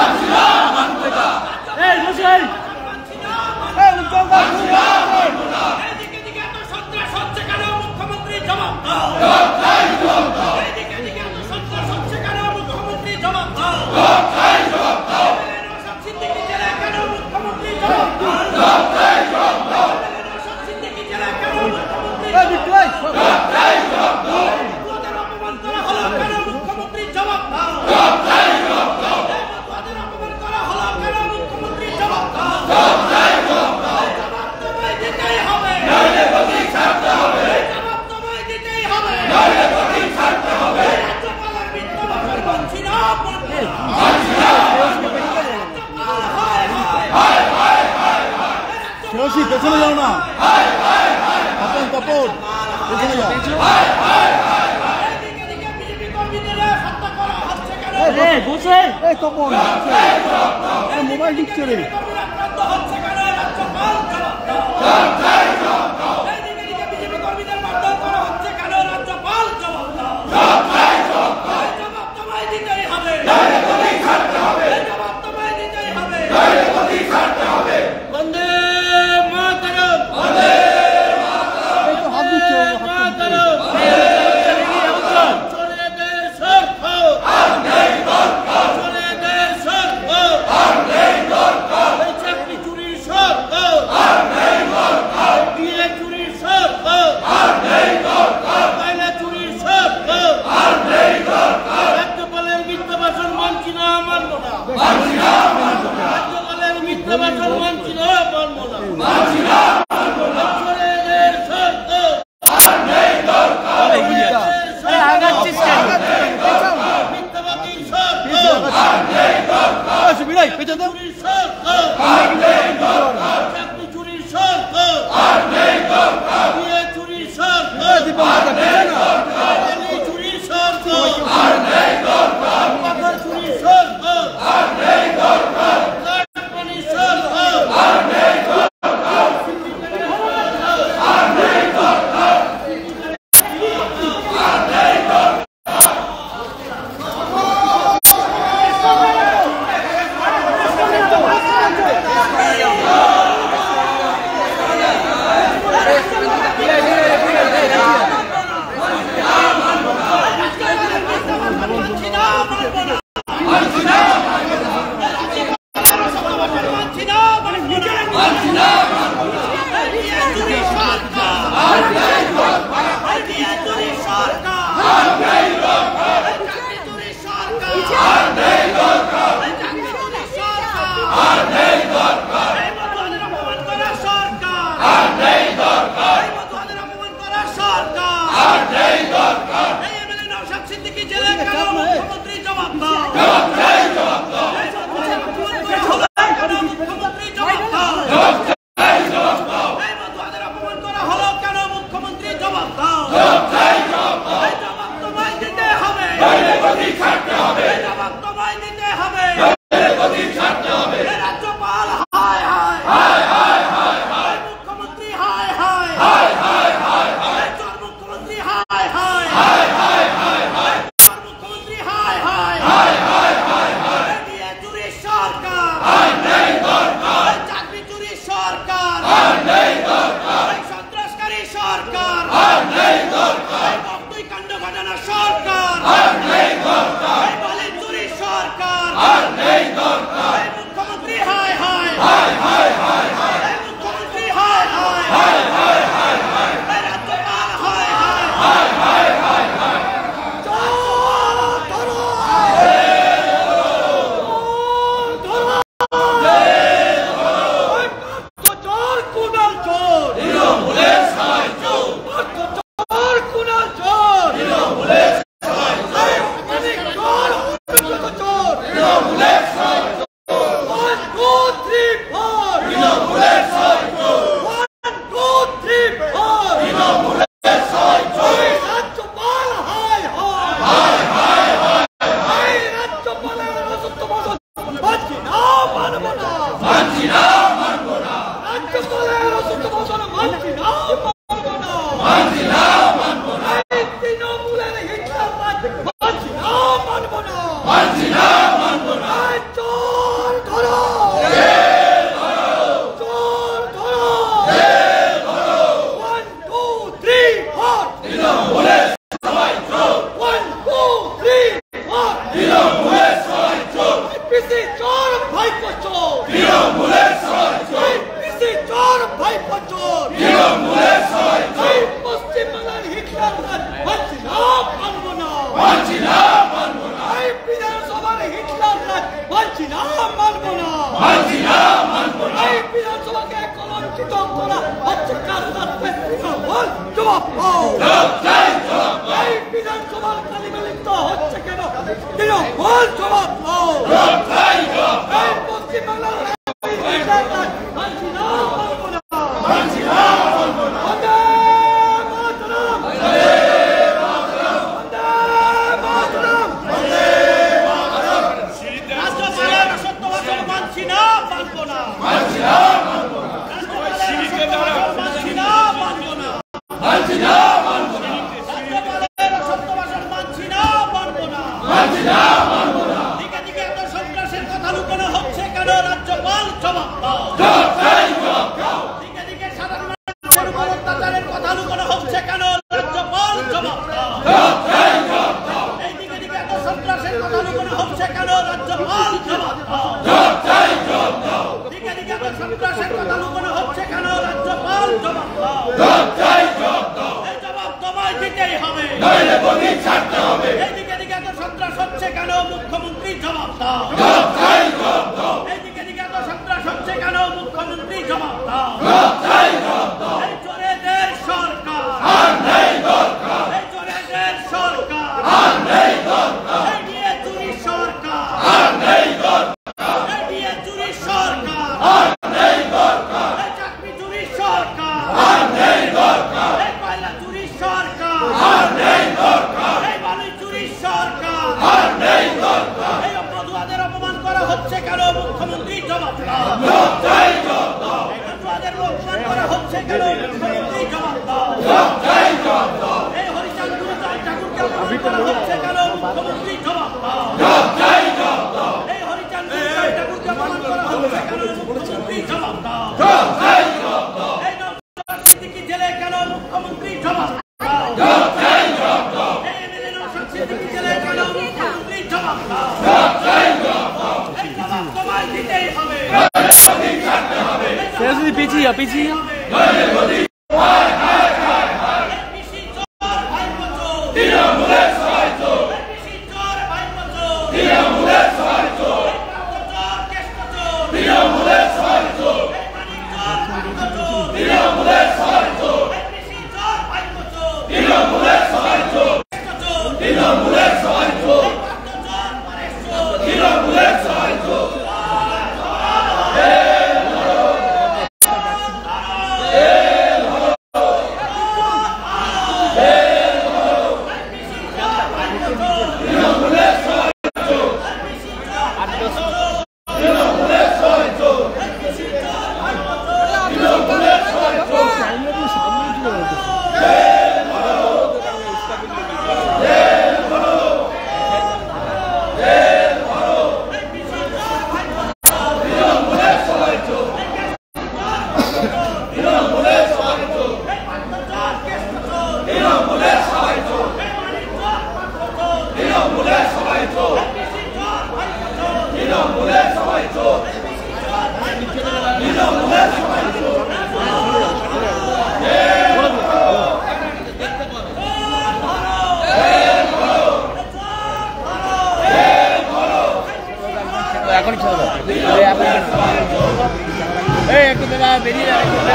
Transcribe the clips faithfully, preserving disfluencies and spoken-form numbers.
পেছনে যাও না, তপন তপন পেছনে যাও। তপন মোবাইল দিচ্ছে রে। মানব না নির্যাতিত করা হচ্ছে কার কাছে তৃণমূল জবাব দাও। এই বিধানসভার কালিমা লিপ্ত হচ্ছে কেন তৃণমূল জবাব দাও। এই পশ্চিমবাংলার মানছি না মানবো না। বন্দে মাতরম। রাজ্যপালের অসত্য ভাষণ মানছি না মানবো না। মানছি না মানবো না। রাজ্যপালের অসত্য ভাষণ মানছি না মানবো না। দিকে দিকে এত সন্ত্রাসের কথা লুকানো হচ্ছে কেন রাজ্যপাল জবাব দাও। দিকে দিকে সাধারণ মানুষের উপর অত্যাচারের কথা লুকানো হচ্ছে কেন রাজ্যপাল জবাব দাও। এই দিকে দিকে এত সন্ত্রাসের কথা লুকানো হচ্ছে কেন রাজ্যপাল জবাব দাও। দিকে দিকে এত সন্ত্রাসের কথা লুকানো হচ্ছে কেন রাজ্যপাল জবাব দাও। এই জবাব তোমায় দিতেই হবে। এই দিকে দিকে এত সন্ত্রাস হচ্ছে কেন মুখ্যমন্ত্রী জবাব দাও। এই দিকে দিকে এত সন্ত্রাস হচ্ছে কেন মুখ্যমন্ত্রী জবাব দাও। এই চোরেদের সরকার, এই চোরেদের সরকার, এই নিয়ে চুরি সরকার, এই নিয়ে চুরি সরকার, এই চাকরি চুরি সরকার, এই কয়লা চুরি সরকার, এই বালি চুরি সরকার, এই অপরাধীদের অপমান করা হচ্ছে কেন মুখ্যমন্ত্রী জবাব দাও। এই অপরাধীদের অপমান করা হচ্ছে কেন মুখ্যমন্ত্রী জবাব দাও। এই হরিচাঁদ গুরু চাঁদ ঠাকুরকে অপমান করা হচ্ছে কেন মুখ্যমন্ত্রী জবাব দাও। এই হরিচাঁদ গুরু চাঁদ ঠাকুরকে অপমান করা হচ্ছে কেন মুখ্যমন্ত্রী জবাব দাও। এই নওশাদ সিদ্দিকী জেলে কেন মুখ্যমন্ত্রী জবাব দাও। এই এমএলএ নওশাদ সিদ্দিকী জেলে কেন মুখ্যমন্ত্রী জবাব দাও। এই জবাব তোমায় দিতেই হবে। পিছিয়ে পিছিয়ে এপিসি চোর ভাইপো চোর, তৃণমূলের সবাই চোর। এপিসি চোর ভাইপো চোর, তৃণমূলের সবাই চোর। এই প্রান্ত চোর কেষ্ট চোর, তৃণমূলের সবাই চোর। এই মানিক চোর ভাইপো চোর, তৃণমূলের সবাই চোর। এপিসি চোর ভাইপো চোর, তৃণমূলের সবাই চোর। কেষ্ট চোর, তৃণমূলের সবাই চোর। এই প্রান্ত চোর পরেশ চোর, তৃণমূলের সবাই চোর। এখনই ছেড়ে দাও। এই একটু দাদা বেরিয়ে যাও, একটু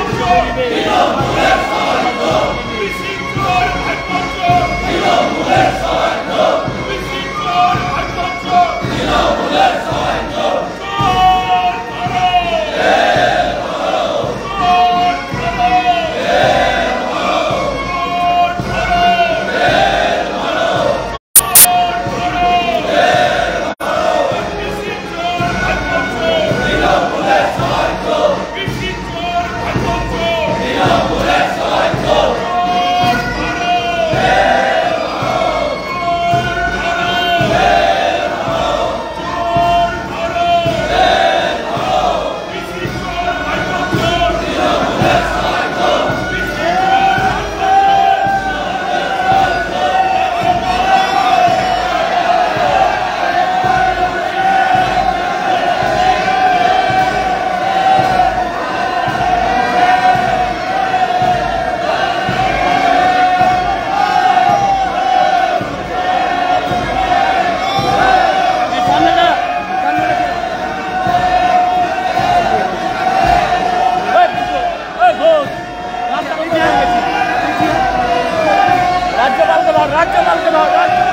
राज्यपाल के बाद राज्यपाल के बाद